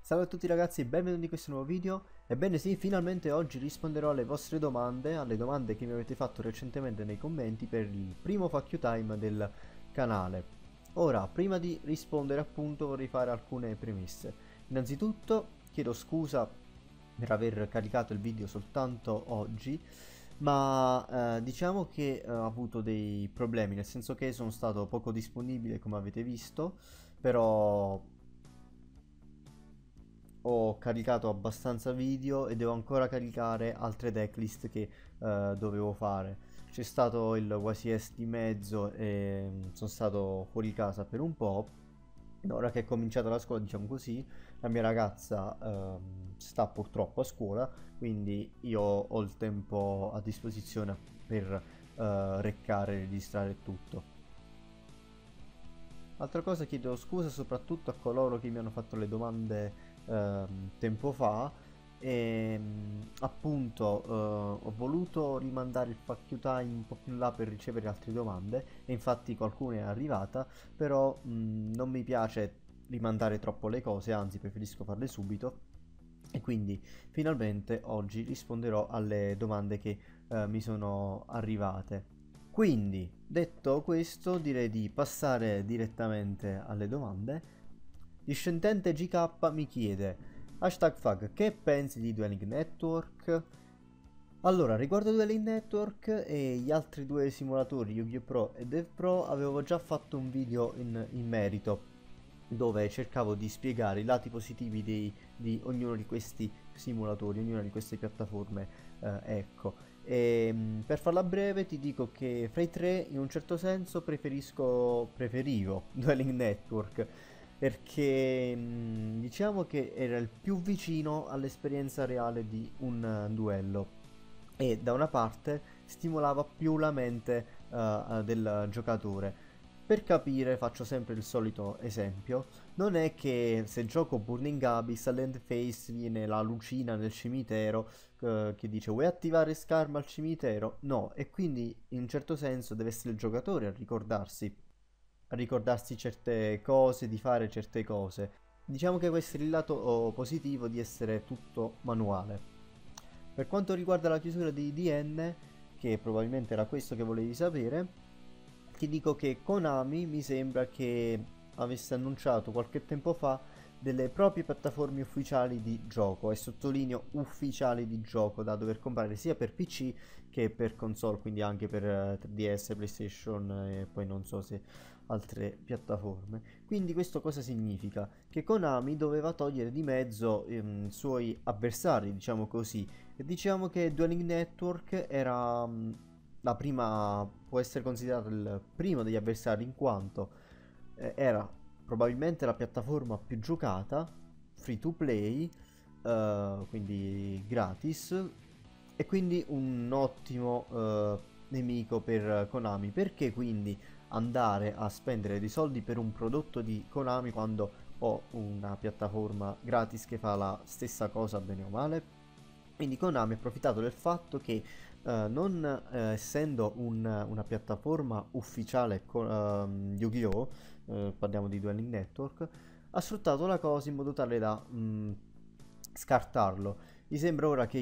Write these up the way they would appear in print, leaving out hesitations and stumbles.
Salve a tutti ragazzi e benvenuti in questo nuovo video. Ebbene sì, finalmente oggi risponderò alle vostre domande, alle domande che mi avete fatto recentemente nei commenti per il primo Fuck You Time del canale. Ora, prima di rispondere appunto vorrei fare alcune premesse. Innanzitutto chiedo scusa per aver caricato il video soltanto oggi, ma diciamo che ho avuto dei problemi, nel senso che sono stato poco disponibile come avete visto, però ho caricato abbastanza video e devo ancora caricare altre decklist che dovevo fare. C'è stato il YCS di mezzo e sono stato fuori casa per un po'. Ora che è cominciata la scuola, diciamo così, la mia ragazza sta purtroppo a scuola, quindi io ho il tempo a disposizione per reccare e registrare tutto. Altra cosa, chiedo scusa soprattutto a coloro che mi hanno fatto le domande tempo fa e appunto ho voluto rimandare il Fuck You Time un po' più in là per ricevere altre domande e infatti qualcuna è arrivata, però non mi piace rimandare troppo le cose, anzi preferisco farle subito e quindi finalmente oggi risponderò alle domande che mi sono arrivate. Quindi, detto questo, direi di passare direttamente alle domande. Discendente GK mi chiede, hashtag fag, che pensi di Dwelling Network? Allora, riguardo Dwelling Network e gli altri due simulatori, Yu-Gi-Oh! Pro e Dev Pro, avevo già fatto un video in merito, dove cercavo di spiegare i lati positivi di ognuno di questi simulatori, ognuna di queste piattaforme, ecco. Per farla breve ti dico che fra i tre in un certo senso preferivo Dwelling Network perché diciamo che era il più vicino all'esperienza reale di un duello e da una parte stimolava più la mente del giocatore. Per capire, faccio sempre il solito esempio, non è che se gioco Burning Abyss all'end phase viene la lucina nel cimitero che dice vuoi attivare Skarma al cimitero? No, e quindi in un certo senso deve essere il giocatore a ricordarsi certe cose, di fare certe cose. Diciamo che questo è il lato positivo di essere tutto manuale. Per quanto riguarda la chiusura di DN, che probabilmente era questo che volevi sapere, ti dico che Konami mi sembra che avesse annunciato qualche tempo fa delle proprie piattaforme ufficiali di gioco, e sottolineo ufficiali di gioco, da dover comprare sia per PC che per console, quindi anche per 3DS, PlayStation e poi non so se altre piattaforme. Quindi questo cosa significa? Che Konami doveva togliere di mezzo i suoi avversari, diciamo così, e diciamo che Dwelling Network era la prima, può essere considerato il primo degli avversari in quanto era probabilmente la piattaforma più giocata, free to play, quindi gratis, e quindi un ottimo nemico per Konami. Perché quindi andare a spendere dei soldi per un prodotto di Konami quando ho una piattaforma gratis che fa la stessa cosa bene o male? Quindi Konami ha approfittato del fatto che non essendo una piattaforma ufficiale Yu-Gi-Oh! Parliamo di Dwelling Network, ha sfruttato la cosa in modo tale da scartarlo. Mi sembra ora che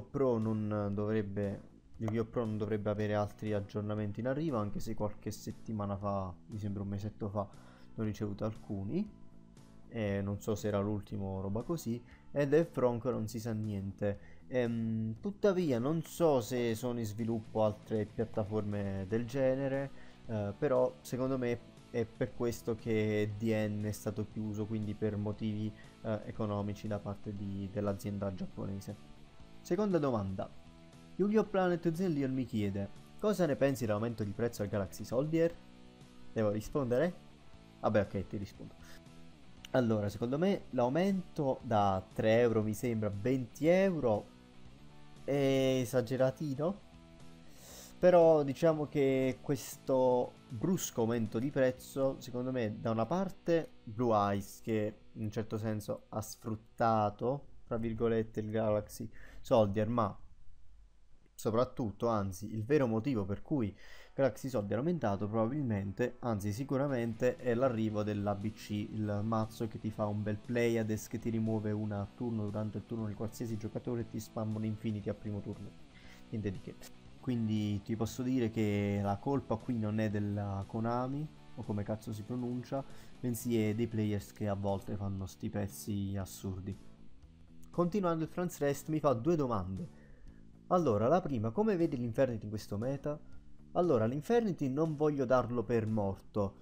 Yu-Gi-Oh! Pro non dovrebbe avere altri aggiornamenti in arrivo, anche se qualche settimana fa, mi sembra un mesetto fa, ne ho ricevuto alcuni. E non so se era l'ultimo o roba così. Ed è Franco non si sa niente. Tuttavia non so se sono in sviluppo altre piattaforme del genere, però secondo me è per questo che DN è stato chiuso, quindi per motivi economici da parte dell'azienda giapponese. Seconda domanda. Yu-Gi-Oh! Planet Zillion mi chiede: cosa ne pensi dell'aumento di prezzo al Galaxy Soldier? Devo rispondere? Vabbè, ok, ti rispondo. Allora, secondo me l'aumento da 3 euro, mi sembra 20 euro, è esageratino. Però diciamo che questo brusco aumento di prezzo, secondo me, da una parte Blue Eyes, che in un certo senso ha sfruttato, tra virgolette, il Galaxy Soldier, ma soprattutto, anzi, il vero motivo per cui Galaxy Soldi è aumentato probabilmente, anzi sicuramente, è l'arrivo dell'ABC, il mazzo che ti fa un bel play adesso, che ti rimuove una a turno durante il turno di qualsiasi giocatore e ti spamma un Infinity a primo turno. Niente di che. Quindi ti posso dire che la colpa qui non è della Konami, o come cazzo si pronuncia, bensì è dei players che a volte fanno sti pezzi assurdi. Continuando, il Franz Rest mi fa due domande. Allora, la prima, come vedi l'Infernity in questo meta? Allora, l'Infernity non voglio darlo per morto,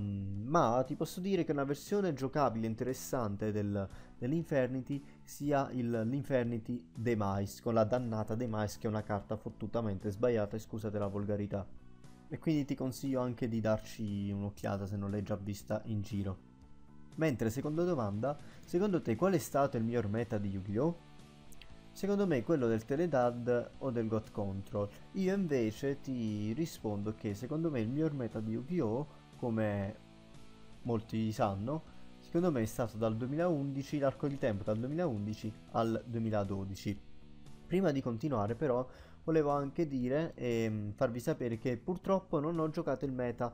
ma ti posso dire che una versione giocabile interessante dell'Infernity sia l'Infernity Demise, con la dannata Demise, che è una carta fottutamente sbagliata, e scusate la volgarità. E quindi ti consiglio anche di darci un'occhiata se non l'hai già vista in giro. Mentre, seconda domanda, secondo te qual è stato il miglior meta di Yu-Gi-Oh? Secondo me quello del Teledad o del God Control. Io invece ti rispondo che secondo me il miglior meta di Yu-Gi-Oh, come molti sanno, secondo me è stato dal 2011, l'arco di tempo dal 2011 al 2012. Prima di continuare però volevo anche dire e farvi sapere che purtroppo non ho giocato il meta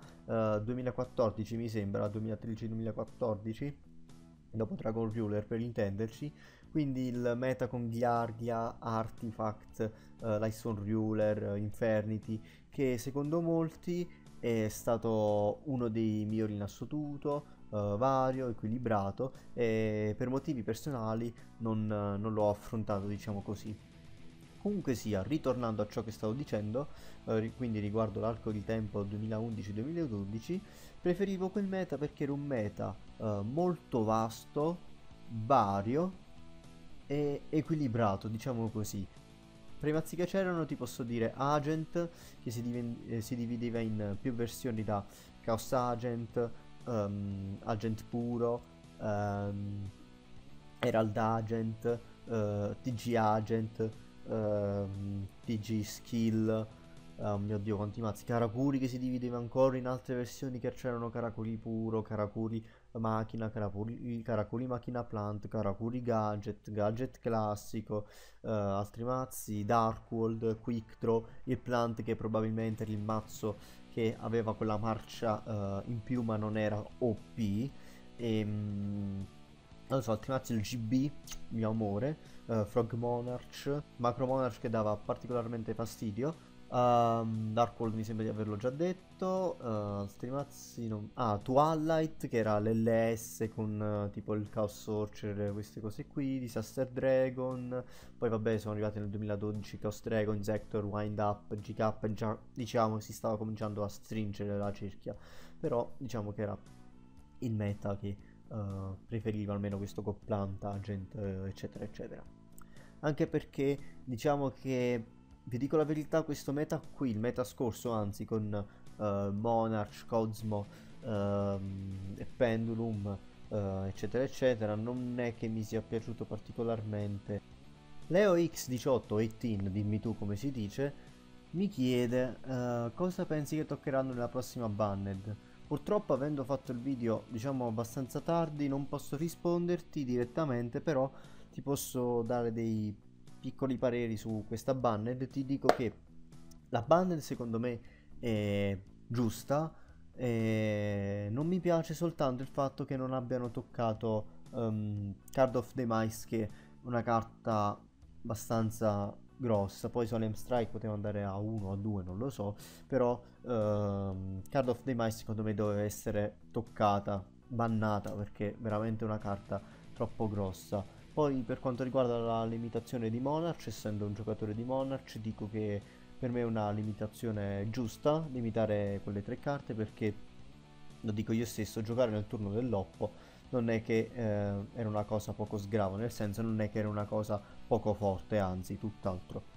2014, mi sembra, 2013-2014, dopo Dragon Ruler per intenderci, quindi il meta con Ghiardia, Artifact, Lyson Ruler, Infernity, che secondo molti è stato uno dei migliori in assoluto, vario, equilibrato, e per motivi personali non l'ho affrontato, diciamo così. Comunque sia, ritornando a ciò che stavo dicendo, quindi riguardo l'arco di tempo 2011-2012, preferivo quel meta perché era un meta molto vasto, vario e equilibrato, diciamo così. Tra i mazzi che c'erano ti posso dire Agent, che si divideva in più versioni, da Chaos Agent, Agent puro, Herald Agent, TG Agent, TG Skill, oh mio Dio quanti mazzi, Karakuri, che si divideva ancora in altre versioni, che c'erano Karakuri puro, Karakuri macchina, Karakuri macchina plant, Karakuri gadget, gadget classico, altri mazzi, Darkworld, Quick Draw, il plant che probabilmente era il mazzo che aveva quella marcia in più ma non era OP, e non so, altri mazzi, il GB, mio amore, Frog Monarch, Macro Monarch che dava particolarmente fastidio. Darkworld mi sembra di averlo già detto. Altri mazzi Twilight, che era l'LS con tipo il Chaos Sorcerer, queste cose qui. Disaster Dragon. Poi vabbè, sono arrivati nel 2012 Chaos Dragon, Zector, Wind Up, GK, e già diciamo si stava cominciando a stringere la cerchia. Però diciamo che era il meta che preferiva almeno questo Coplant, Agent, eccetera eccetera. Anche perché diciamo che, vi dico la verità, questo meta qui, il meta scorso anzi, con Monarch, Cosmo e Pendulum, eccetera eccetera, non è che mi sia piaciuto particolarmente. Leo X18, dimmi tu come si dice, mi chiede cosa pensi che toccheranno nella prossima Banned. Purtroppo, avendo fatto il video diciamo abbastanza tardi, non posso risponderti direttamente, però ti posso dare dei piccoli pareri su questa Banned. Ti dico che la Banned secondo me è giusta, e non mi piace soltanto il fatto che non abbiano toccato Card of the Mice, che è una carta abbastanza grossa. Poi Solemn Strike poteva andare a 1 o a 2, non lo so, però Card of the Mice secondo me doveva essere toccata, bannata, perché è veramente una carta troppo grossa. Poi per quanto riguarda la limitazione di Monarch, essendo un giocatore di Monarch, dico che per me è una limitazione giusta limitare quelle tre carte, perché lo dico io stesso, giocare nel turno dell'oppo non è che era una cosa poco sgravo, nel senso non è che era una cosa poco forte, anzi tutt'altro.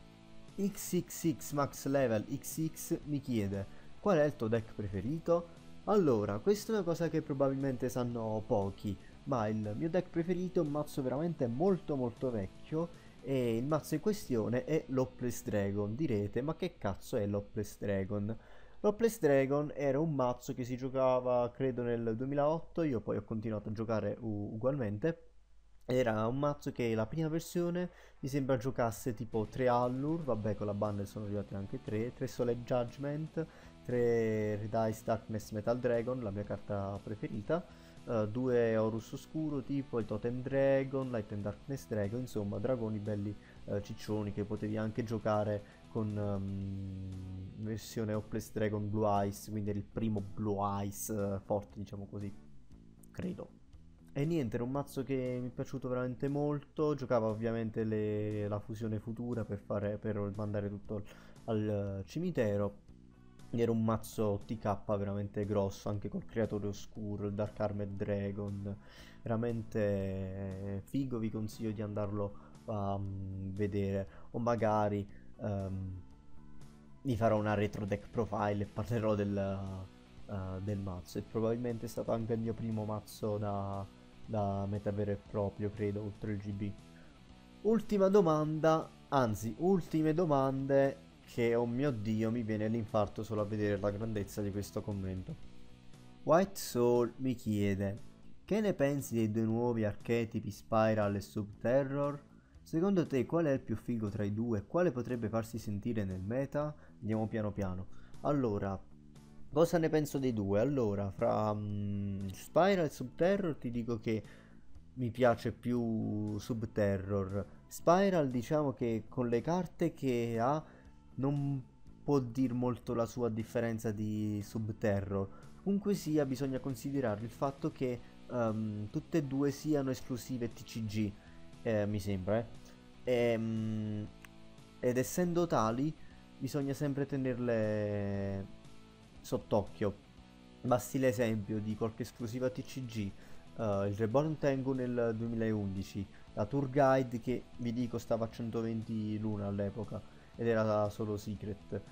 XXX Max Level XX mi chiede qual è il tuo deck preferito? Allora, questa è una cosa che probabilmente sanno pochi, ma il mio deck preferito è un mazzo veramente molto molto vecchio, e il mazzo in questione è l'Hopeless Dragon. Direte, ma che cazzo è l'Hopeless Dragon? L'Hopeless Dragon era un mazzo che si giocava credo nel 2008, io poi ho continuato a giocare ugualmente, Era un mazzo che la prima versione mi sembra giocasse tipo 3 Allure, vabbè con la bundle sono arrivati anche 3 Solemn Judgment, 3 Red Ice Darkness Metal Dragon, la mia carta preferita, 2 Horus Oscuro tipo il Totem Dragon, Light and Darkness Dragon, insomma dragoni belli ciccioni che potevi anche giocare con versione Hopeless Dragon Blue Eyes, quindi era il primo Blue Eyes forte diciamo così, credo. E niente, era un mazzo che mi è piaciuto veramente molto. Giocava ovviamente la fusione futura per mandare tutto al cimitero. Era un mazzo TK veramente grosso, anche col creatore oscuro, il Dark Armed Dragon. Veramente figo, vi consiglio di andarlo a vedere. O magari vi farò una retro deck profile e parlerò del mazzo. E probabilmente è stato anche il mio primo mazzo da meta vero e proprio, credo, oltre il GB. Ultima domanda, anzi, ultime domande che, oh mio Dio, mi viene l'infarto solo a vedere la grandezza di questo commento. White Soul mi chiede, che ne pensi dei due nuovi archetipi Spiral e Subterror? Secondo te qual è il più figo tra i due? Quale potrebbe farsi sentire nel meta? Andiamo piano piano. Allora, cosa ne penso dei due? Allora, fra Spyro e Subterror ti dico che mi piace più Subterror. Spiral diciamo che con le carte che ha non può dir molto la sua differenza di Subterror. Comunque sia, bisogna considerare il fatto che tutte e due siano esclusive TCG, mi sembra, Ehm, ed essendo tali, bisogna sempre tenerle sott'occhio. Basti l'esempio di qualche esclusiva TCG, il Reborn Tengu nel 2011, la Tour Guide che vi dico stava a 120 l'una all'epoca ed era solo Secret.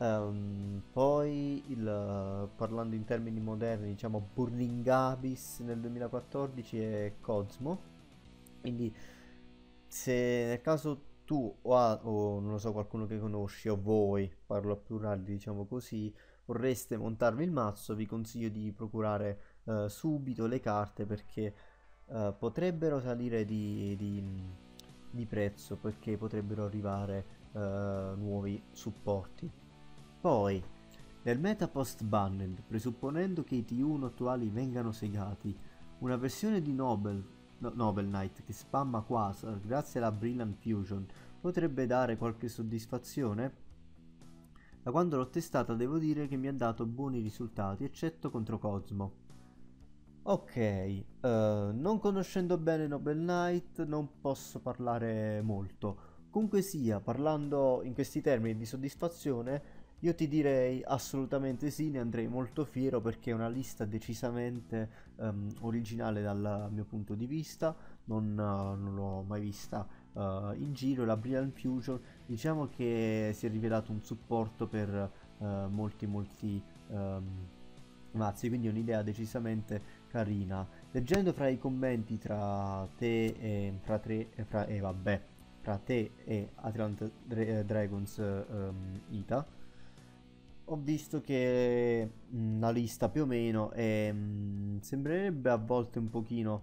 Poi parlando in termini moderni, diciamo Burning Abyss nel 2014 e Cosmo. Quindi se nel caso tu o non lo so, qualcuno che conosci o voi, parlo a plurale, diciamo così, vorreste montarvi il mazzo, vi consiglio di procurare subito le carte perché potrebbero salire di prezzo perché potrebbero arrivare nuovi supporti. Poi, nel meta post-banned, presupponendo che i T1 attuali vengano segati, una versione di Noble Knight che spamma Quasar grazie alla Brilliant Fusion potrebbe dare qualche soddisfazione? Da quando l'ho testata devo dire che mi ha dato buoni risultati, eccetto contro Cosmo. Ok, non conoscendo bene Noble Knight non posso parlare molto. Comunque sia, parlando in questi termini di soddisfazione, io ti direi assolutamente sì, ne andrei molto fiero perché è una lista decisamente originale dal mio punto di vista, non l'ho mai vista in giro. La Brilliant Fusion diciamo che si è rivelato un supporto per molti mazzi, quindi è un'idea decisamente carina. Leggendo fra i commenti tra te e fra te e Dragons Ita, ho visto che la lista più o meno sembrerebbe a volte un pochino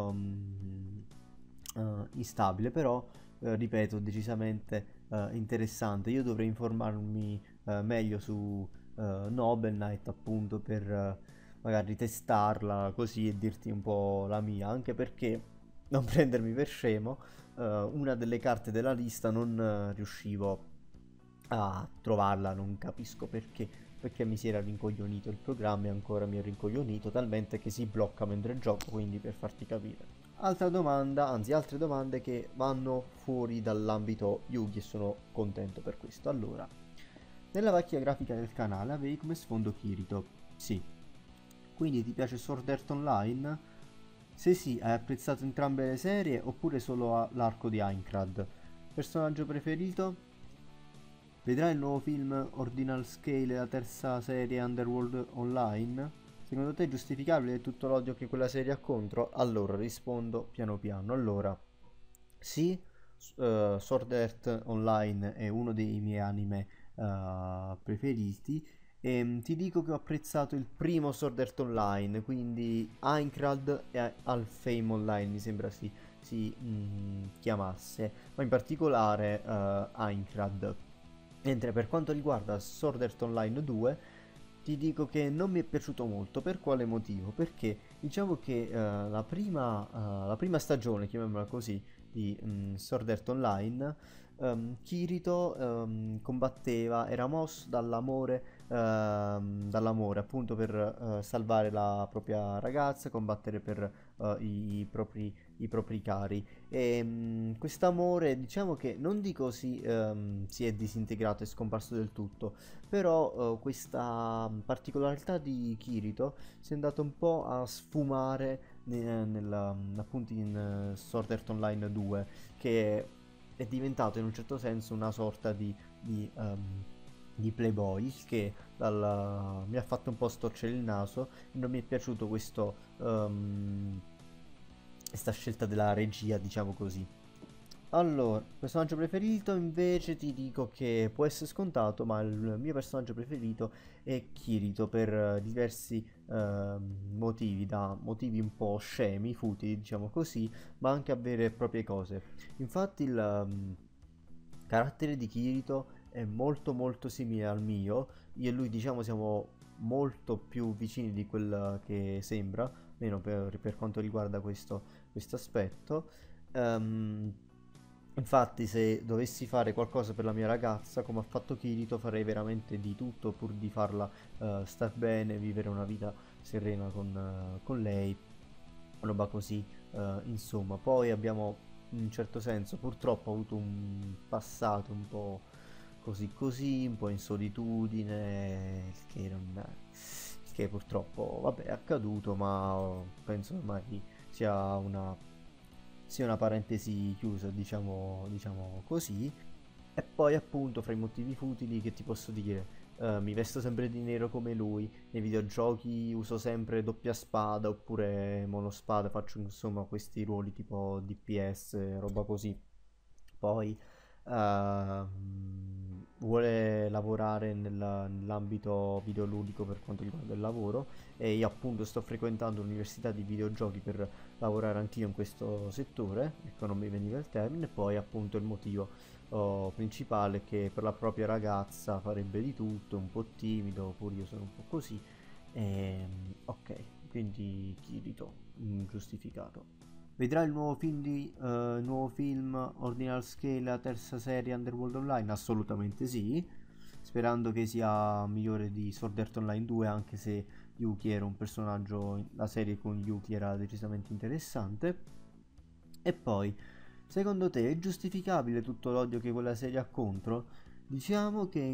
instabile, però ripeto, decisamente interessante. Io dovrei informarmi meglio su Noble Knight appunto per magari testarla così e dirti un po' la mia, anche perché non prendermi per scemo, una delle carte della lista non riuscivo a trovarla, non capisco perché mi si era rincoglionito il programma e ancora mi è rincoglionito talmente che si blocca mentre gioco, quindi per farti capire. Altra domanda, anzi altre domande che vanno fuori dall'ambito Yugi e sono contento per questo. Allora, nella vecchia grafica del canale avevi come sfondo Kirito. Sì. Quindi ti piace Sword Art Online? Se sì, hai apprezzato entrambe le serie oppure solo l'arco di Aincrad? Personaggio preferito? Vedrai il nuovo film Ordinal Scale e la terza serie Underworld Online? Secondo te è giustificabile tutto l'odio che quella serie ha contro? Allora, rispondo piano piano. Allora, sì, Sword Art Online è uno dei miei anime preferiti. E ti dico che ho apprezzato il primo Sword Art Online, quindi Aincrad e Alfheim Online, mi sembra sì. si chiamasse, ma in particolare Aincrad. Mentre per quanto riguarda Sword Art Online 2, ti dico che non mi è piaciuto molto. Per quale motivo? Perché diciamo che la prima stagione, chiamiamola così, di Sword Art Online, Kirito combatteva, era mosso dall'amore appunto per salvare la propria ragazza, combattere per i propri cari. E quest'amore, diciamo che non dico si è disintegrato e scomparso del tutto, però questa particolarità di Kirito si è andato un po' a sfumare appunto in Sword Art Online 2, che è diventato in un certo senso una sorta di playboy, il che mi ha fatto un po' storcere il naso e non mi è piaciuto questa scelta della regia, diciamo così. Allora, personaggio preferito invece ti dico che può essere scontato, ma il mio personaggio preferito è Kirito per diversi motivi, da motivi un po' scemi, futili, diciamo così, ma anche a vere e proprie cose. Infatti il carattere di Kirito è molto molto simile al mio, io e lui diciamo siamo molto più vicini di quel che sembra, almeno per quanto riguarda questo aspetto. Ehm, Infatti, se dovessi fare qualcosa per la mia ragazza, come ha fatto Kirito, farei veramente di tutto pur di farla star bene, vivere una vita serena con lei, roba così, insomma. Poi abbiamo, in un certo senso, purtroppo avuto un passato un po' così così, un po' in solitudine, il che purtroppo, vabbè, è accaduto, ma penso ormai sia una parentesi chiusa, diciamo così. E poi appunto fra i motivi futili che ti posso dire, mi vesto sempre di nero come lui, nei videogiochi uso sempre doppia spada oppure monospada, faccio insomma questi ruoli tipo DPS, roba così. Poi vuole lavorare nell'ambito videoludico per quanto riguarda il lavoro e io appunto sto frequentando l'università di videogiochi per lavorare anch'io in questo settore, ecco non mi veniva il termine, poi appunto il motivo principale è che per la propria ragazza farebbe di tutto, un po' timido, pure io sono un po' così, ok, quindi Kirito, giustificato. Vedrai il nuovo film Ordinal Scale, la terza serie Underworld Online? Assolutamente sì, sperando che sia migliore di Sword Art Online 2, anche se Yuki era un personaggio, la serie con Yuki era decisamente interessante. E poi, secondo te è giustificabile tutto l'odio che quella serie ha contro? Diciamo che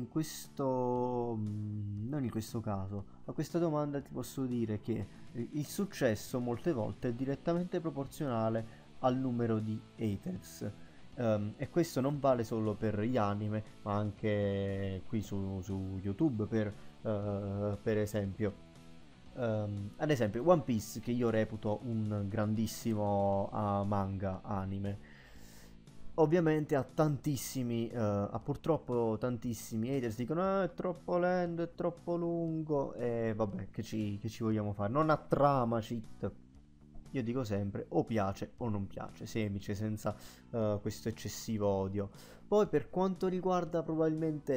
non in questo caso, a questa domanda ti posso dire che il successo molte volte è direttamente proporzionale al numero di haters. E questo non vale solo per gli anime, ma anche qui su YouTube per esempio. Ad esempio, One Piece, che io reputo un grandissimo manga anime, ovviamente ha purtroppo tantissimi haters, dicono è troppo lento, è troppo lungo, e vabbè, che ci vogliamo fare? Non ha trama, cheat. Io dico sempre o piace o non piace, semplice, senza questo eccessivo odio. Poi per quanto riguarda probabilmente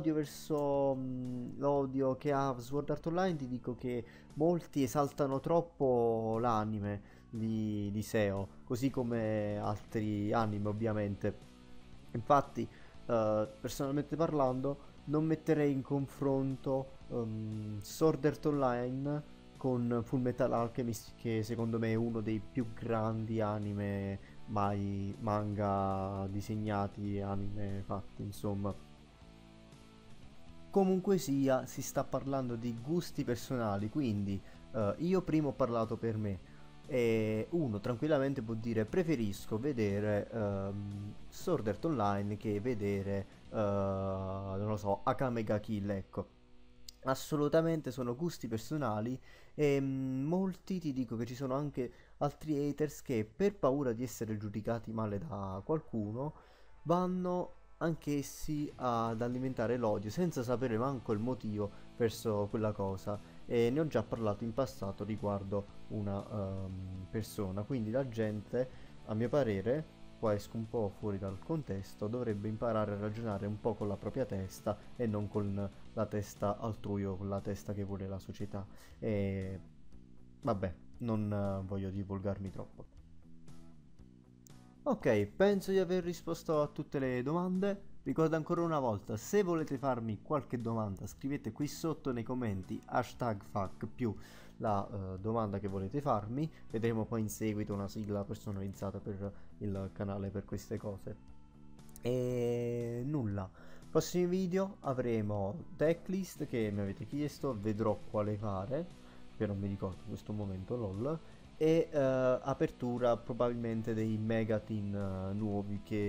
l'odio che ha Sword Art Online, ti dico che molti esaltano troppo l'anime di Seo, così come altri anime ovviamente. Infatti, personalmente parlando, non metterei in confronto Sword Art Online con Full Metal Alchemist, che secondo me è uno dei più grandi anime mai, manga disegnati, anime fatti, insomma. Comunque sia, si sta parlando di gusti personali, quindi io prima ho parlato per me e uno tranquillamente può dire preferisco vedere Sword Art Online che vedere, non lo so, Akame ga Kill, ecco. Assolutamente sono gusti personali e molti ti dico che ci sono anche altri haters che per paura di essere giudicati male da qualcuno vanno anch'essi ad alimentare l'odio senza sapere manco il motivo verso quella cosa e ne ho già parlato in passato riguardo una persona, quindi la gente a mio parere, qua esco un po' fuori dal contesto, dovrebbe imparare a ragionare un po' con la propria testa e non con la testa altrui o con la testa che vuole la società. E vabbè, non voglio divulgarmi troppo. Ok, penso di aver risposto a tutte le domande. Ricordo ancora una volta, se volete farmi qualche domanda, scrivete qui sotto nei commenti #FAQ più la domanda che volete farmi. Vedremo poi in seguito una sigla personalizzata per il canale per queste cose. E nulla. Prossimi video avremo decklist che mi avete chiesto, vedrò quale fare, che non mi ricordo in questo momento, lol. E apertura probabilmente dei megatin nuovi che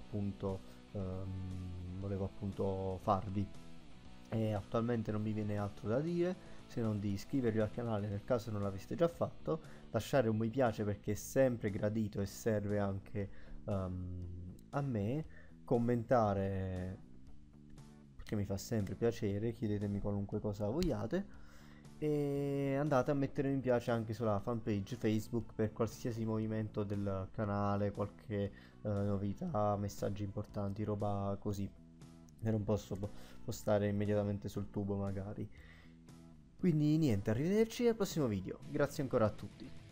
volevo appunto farvi. E attualmente non mi viene altro da dire se non di iscrivervi al canale nel caso non l'aveste già fatto, lasciare un mi piace perché è sempre gradito e serve anche a me, commentare perché mi fa sempre piacere, chiedetemi qualunque cosa vogliate e andate a mettere mi piace anche sulla fanpage Facebook per qualsiasi movimento del canale, qualche novità, messaggi importanti, roba così che non posso postare immediatamente sul tubo magari. Quindi niente, arrivederci al prossimo video, grazie ancora a tutti.